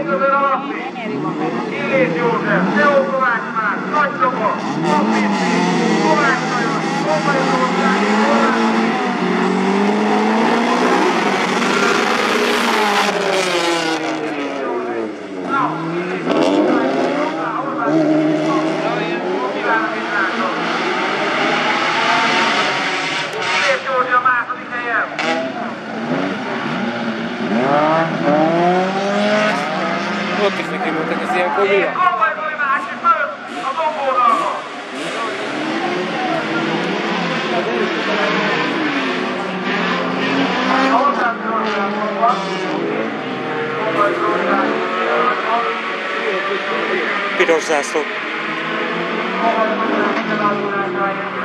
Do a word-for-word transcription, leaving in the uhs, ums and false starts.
Közöl Alappi, Illés József, Teó Kovács Márk, Nagy Csaba, Papici, Kovács Lajos, Komai Zoltán, Kovács ott is neki mondtak, ez ilyenkor mi van? Komoly Zoli másik mögött a dombódalba. A hozzászólásban van, Komoly Zoli másik Piros zászló.